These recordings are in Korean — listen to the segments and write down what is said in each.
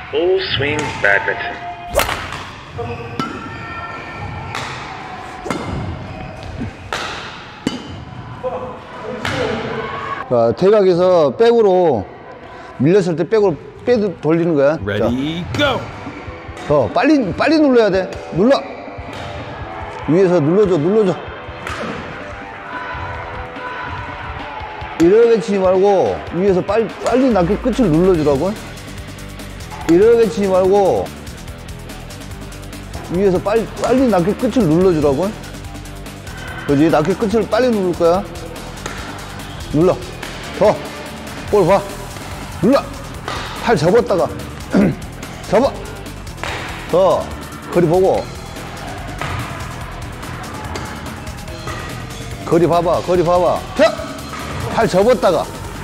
Full swing badminton. 자, 대각에서 백으로 밀렸을 때 백으로 빼도 돌리는 거야. Ready, go. 빨리 눌러야 돼. 눌러. 위에서 눌러줘. 이렇게 치지 말고 위에서 빨리 낚시 끝을 눌러주라고. 이렇게 치지 말고 위에서 빨리 낚시 끝을 눌러주라고. 그지? 낚시 끝을 빨리 누를 거야. 눌러. 더. 볼 봐. 눌러. 팔 접었다가 접어. 더. 거리 보고. 거리 봐봐. 펴. 팔 접었다가.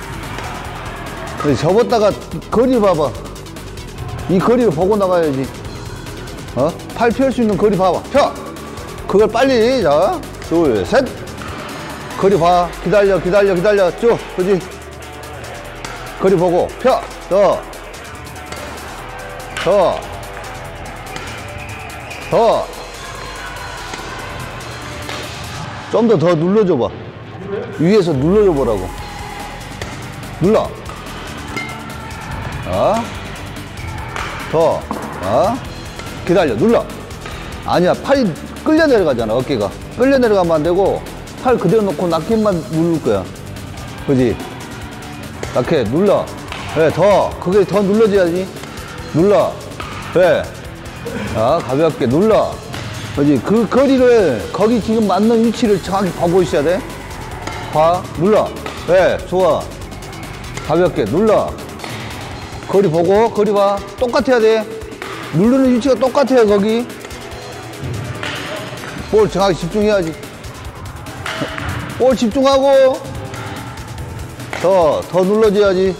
접었다가 거리 봐봐. 이 거리를 보고 나가야지. 팔 펼 수 있는 거리 봐봐. 펴. 그걸 빨리. 자, 둘, 셋. 거리 봐. 기다려. 쭉. 그지? 거리 보고. 펴. 더. 좀 더 눌러줘봐. 위에서 눌러줘 보라고. 눌러. 기다려. 눌러. 아니야. 팔이 끌려 내려가잖아. 어깨가 끌려 내려가면 안 되고 팔 그대로 놓고 낚싯만 누를 거야. 그지? 낚해. 눌러. 그래. 그게 더 눌러줘야지. 눌러. 그래. 가볍게 눌러. 그지? 그 거리를 거기 지금 맞는 위치를 정확히 보고 있어야 돼. 봐. 눌러. 그래. 좋아. 가볍게 눌러. 거리 보고. 거리 봐. 똑같아야 돼. 누르는 위치가 똑같아요. 거기 볼 정확히 집중해야지. 볼 집중하고 더 눌러줘야지.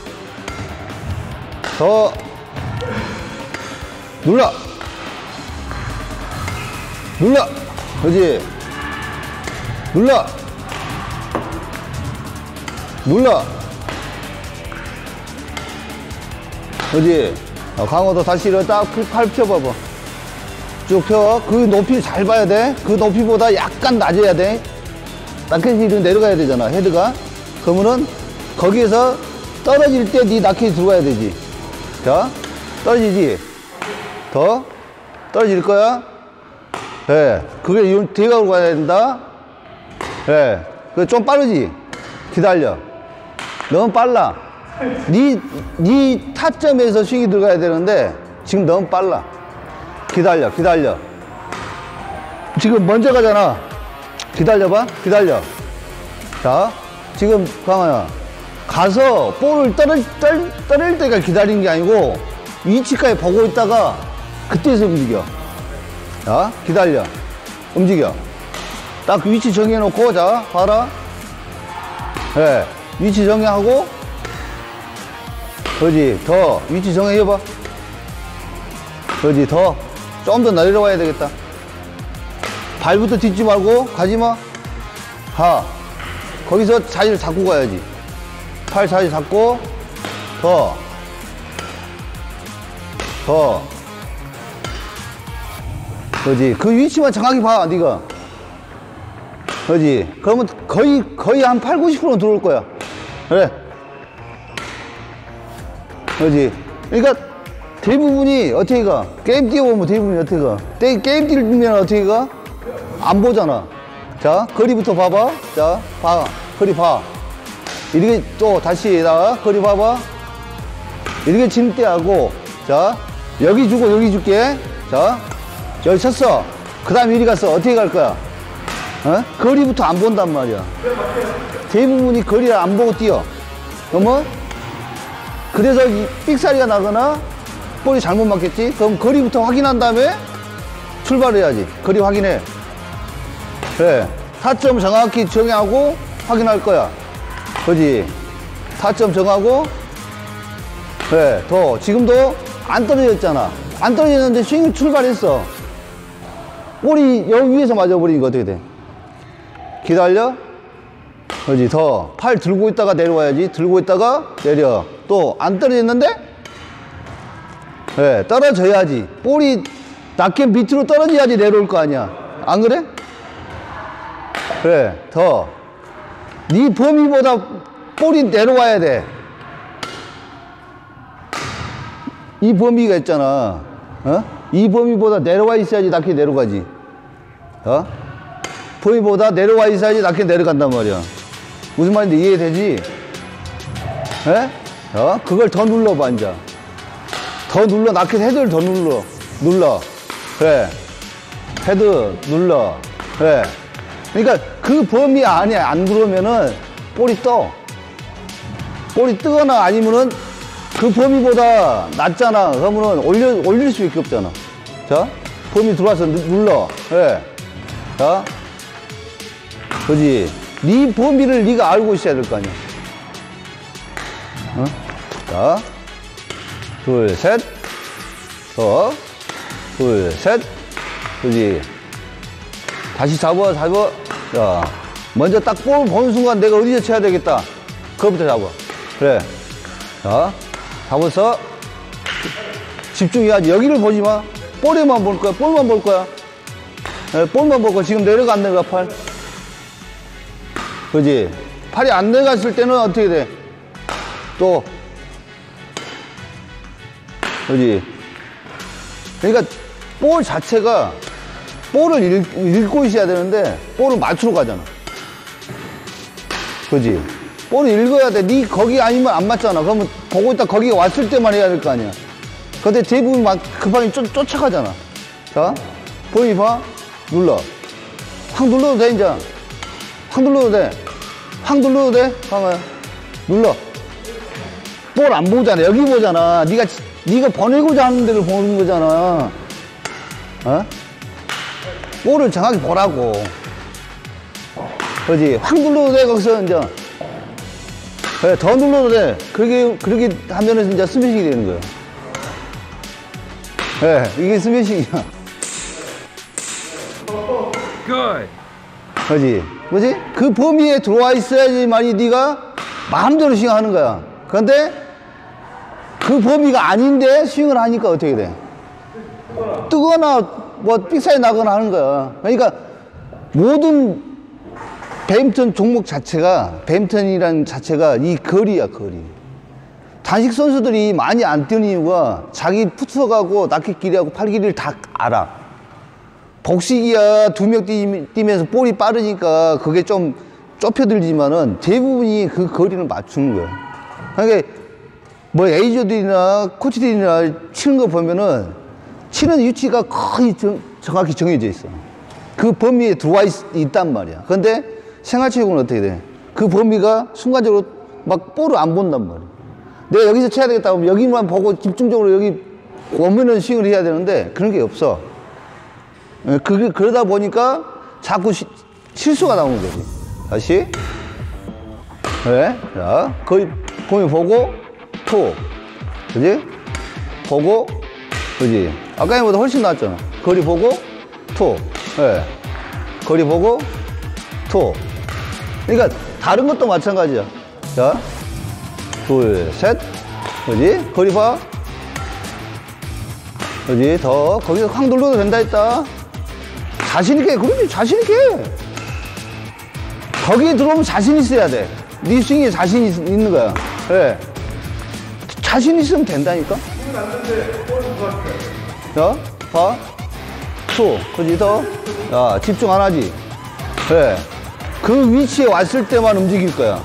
더 눌러. 그렇지? 눌러. 그렇지? 강호도 다시 이렇게 팔 펴봐봐. 쭉 펴. 그 높이 잘 봐야 돼. 그 높이보다 약간 낮아야 돼. 라켓이 이렇게 내려가야 되잖아. 헤드가. 그러면은 거기에서 떨어질 때 네 라켓이 들어가야 되지. 자, 떨어지지. 더 떨어질 거야. 예, 그게 대각으로 가야 된다. 예, 그 좀 빠르지. 기다려. 너무 빨라. 네 타점에서 스윙이 들어가야 되는데 지금 너무 빨라. 기다려. 지금 먼저 가잖아. 기다려봐. 자, 지금 강아야 가서 볼을 떨어질 때가 기다리는 게 아니고 위치까지 보고 있다가 그때서 움직여. 자, 기다려. 움직여. 딱 그 위치 정해놓고, 자, 봐라. 예, 위치 정해하고, 그렇지. 더 위치 정해봐. 그렇지. 좀 더 내려와야 되겠다. 발부터 딛지 말고 가지마. 거기서 자리를 잡고 가야지. 팔 자리 잡고 더 그렇지. 그 위치만 정확히 봐. 네가 그렇지. 그러면 거의 한 80~90%는 들어올 거야. 그래. 그렇지. 그러니까 대부분이 어떻게 가? 게임 뛰어보면 대부분이 어떻게 가? 게임 뛰면 어떻게 가? 안 보잖아. 자, 거리부터 봐봐. 자, 거리 봐. 이렇게 또 다시 거리 봐봐. 이렇게 칠 때 하고, 자, 여기 주고 여기 줄게. 자, 여기 쳤어. 그 다음에 이리 갔어. 어떻게 갈 거야? 거리부터 안 본단 말이야. 대부분이 거리를 안 보고 뛰어. 그러면 그래서 삑사리가 나거나 볼이 잘못 맞겠지? 그럼 거리부터 확인한 다음에 출발을 해야지. 거리 확인해. 그래. 타점 정확히 정하고 확인할 거야. 그지? 타점 정하고. 그래. 지금도 안 떨어졌잖아. 안 떨어졌는데 스윙 출발했어. 볼이 여기 위에서 맞아버리니까 어떻게 돼? 기다려. 그지? 팔 들고 있다가 내려와야지. 들고 있다가 내려. 또 안 떨어졌는데 네, 떨어져야지. 볼이 라켓 밑으로 떨어져야지 내려올 거 아니야. 안 그래? 그래, 더. 네 범위보다 볼이 내려와야 돼. 이 범위가 있잖아. 어? 이 범위보다 내려와 있어야지 라켓 내려가지. 어? 범위보다 내려와 있어야지 라켓 내려간단 말이야. 무슨 말인지 이해되지? 에? 어? 그걸 더 눌러봐, 이제. 더 눌러. 라켓 헤드를 더 눌러. 그래. 헤드 눌러. 그래. 그러니까 그 범위 안에 안 들어오면은 볼이 떠. 볼이 뜨거나 아니면은 그 범위보다 낮잖아. 그러면은 올릴 수밖에 없잖아. 자, 범위 들어와서 눌러. 그래. 자, 그지. 네 범위를 네가 알고 있어야 될 거 아니야. 어? 자, 둘, 셋. 더. 둘, 셋. 그지. 다시 잡아. 자, 먼저 딱 볼 보는 순간 내가 어디서 쳐야 되겠다. 그거부터 잡아. 그래. 자, 잡아서 집중해야지. 여기를 보지 마. 볼에만 볼 거야. 볼만 볼 거야. 네, 볼만 볼 거야. 지금 내려가 안 내려가, 팔. 그지? 팔이 안 내려갔을 때는 어떻게 돼? 또. 그지? 그러니까 볼 자체가 볼을 읽고 있어야 되는데 볼을 맞추러 가잖아. 그지? 볼을 읽어야 돼. 니 거기 아니면 안 맞잖아. 그러면 보고 있다 거기 왔을 때만 해야 될 거 아니야. 근데 대부분 막 급하게 쫓아가잖아. 자, 보이 봐. 눌러. 확 눌러도 돼, 이제. 확 눌러도 돼. 확 눌러도 돼. 방아. 눌러. 볼 안 보잖아. 여기 보잖아. 네가 보내고자 하는 데를 보는 거잖아. 어? 볼을 정확히 보라고. 그렇지. 확 눌러도 돼, 거기서 이제. 그래, 더 눌러도 돼. 그렇게 하면은 이제 스매싱이 되는 거야. 네, 이게 스매싱이야. Good. 그렇지. 뭐지? 그 범위에 들어와 있어야지만이 네가 마음대로 스윙하는 거야. 그런데 그 범위가 아닌데 스윙을 하니까 어떻게 돼? 뜨거나 뭐 삑사리 나거나 하는 거야. 그러니까 모든 배드민턴 종목 자체가, 배드민턴이라는 자체가 이 거리야, 거리. 단식 선수들이 많이 안 뛰는 이유가 자기 푸트워크하고 라켓 길이하고 팔 길이를 다 알아. 복식이야, 2명 뛰면서 볼이 빠르니까 그게 좀 좁혀들지만은 대부분이 그 거리를 맞추는 거야. 그러니까 뭐 에이저들이나 코치들이나 치는 거 보면은 치는 위치가 거의 정확히 정해져 있어. 그 범위에 들어와 있단 말이야. 그런데 생활체육은 어떻게 돼? 그 범위가 순간적으로 막 볼을 안 본단 말이야. 내가 여기서 쳐야 되겠다 하면 여기만 보고 집중적으로 여기 오면은 스윙을 해야 되는데 그런 게 없어. 그러다 보니까 자꾸 실수가 나오는 거지. 다시. 그래. 자, 거의 범위 보고 투. 그지? 보고, 그지? 아까보다 훨씬 낫잖아. 거리 보고 투. 네. 거리 보고 투. 그러니까 다른 것도 마찬가지야. 자, 둘, 셋. 그지? 거리 봐. 그지? 더. 거기서 확 눌러도 된다 했다. 자신있게. 그러지, 자신있게. 거기에 들어오면 자신 있어야 돼. 네 스윙에 자신 있는 거야. 그래. 자신 있으면 된다니까? 자, 봐. 투. 그지? 더. 야, 집중 안 하지? 그래. 그 위치에 왔을 때만 움직일 거야.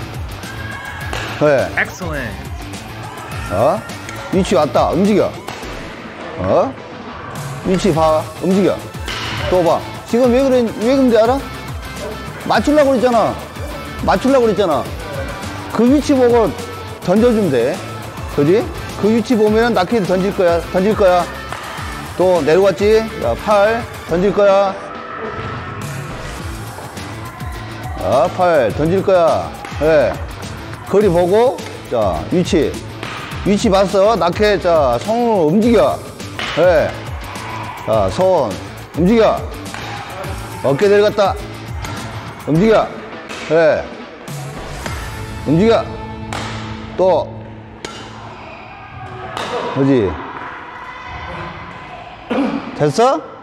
그래. Excellent. 자, 위치 왔다. 움직여. 위치 봐. 움직여. 또 봐. 지금 왜 그런지 알아? 맞추려고 그랬잖아. 그 위치 보고 던져주면 돼. 그지? 그 위치 보면 라켓 던질 거야. 또 내려왔지? 자, 팔 던질 거야. 자, 팔 던질 거야. 네. 거리 보고, 자, 위치 봤어. 라켓, 자, 손으로 움직여. 네. 자, 손 움직여. 어깨 내려갔다. 움직여. 네. 움직여. 또. 그지? 됐어?